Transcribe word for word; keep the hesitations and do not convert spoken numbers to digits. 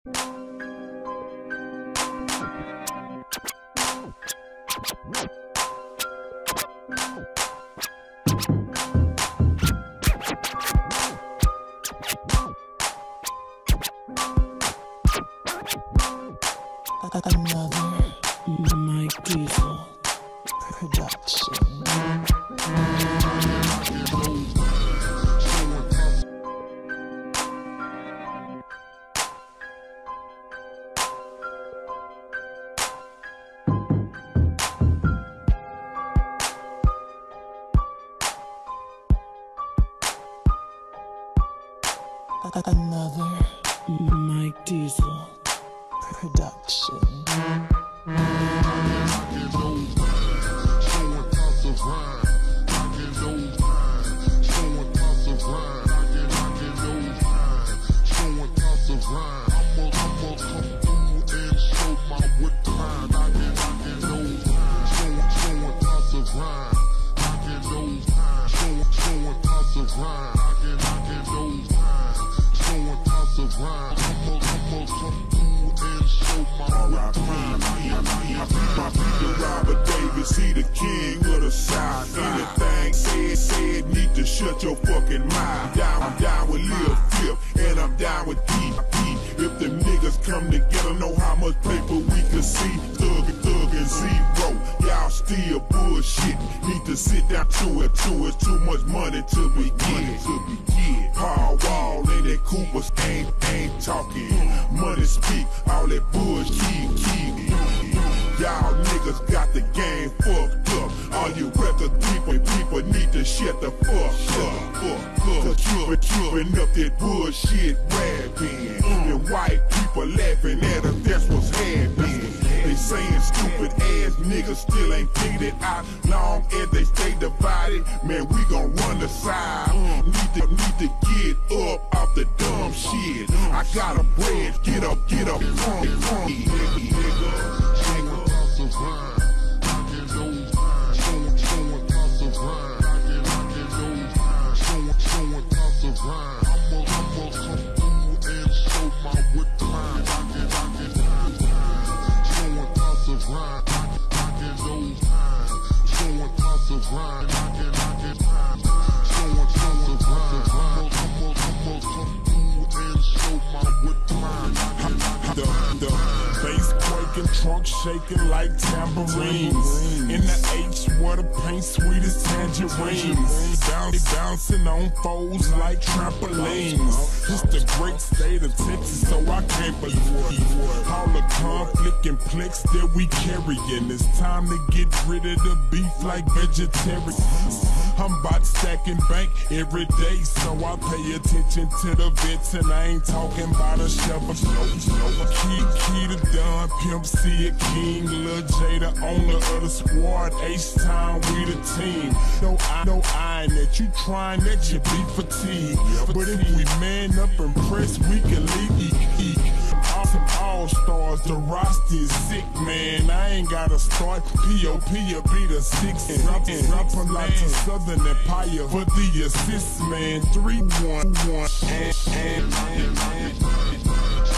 Another Mike Diesel production. Another Mike Diesel production. He the king of the South. Anything said, said, need to shut your fucking mouth. Down, I'm down with Lil Flip, and I'm down with D P. If them niggas come together, know how much paper we can see. Thug, thug, and zero. Y'all still bullshit. Need to sit down to it, to it. Too much money to be get. To be get. Paul Wall and that Coopers ain't, ain't talking. Money speak, all that bullshit, keep. Y'all niggas got the game fucked up. All you record people, people need to shut the fuck up. Fuck up. Keep keeping up that bullshit rapping. And white people laughing at us, that's what's happening. They saying stupid ass niggas still ain't figured it out. Long as they stay divided, man, we gon' run the side. Need to, need to get up off the dumb shit. I got a bread, get up, get up, crumb, crumb, nigga. Trunk shaking like tambourines. In the H where the paint sweet as tangerines. Bounce, bouncing on foes like trampolines. It's the great state of Texas, so I can't believe all the conflict and plex that we carrying. It's time to get rid of the beef like vegetarians. I'm about stacking bank every day, so I pay attention to the vets, and I ain't talking about a shovel. Key, key to Don, Pimp C, a king, Lil J, the owner of the squad. H-Time, we the team. No, I, no iron that you trying that you be fatigued. But if we man up and press, we can leave. Awesome all-stars, the roster is sick, man. I ain't gotta start. P O P will be the sixth. And rapper like the Southern Empire for the assist, man. three one one and, and, and, and.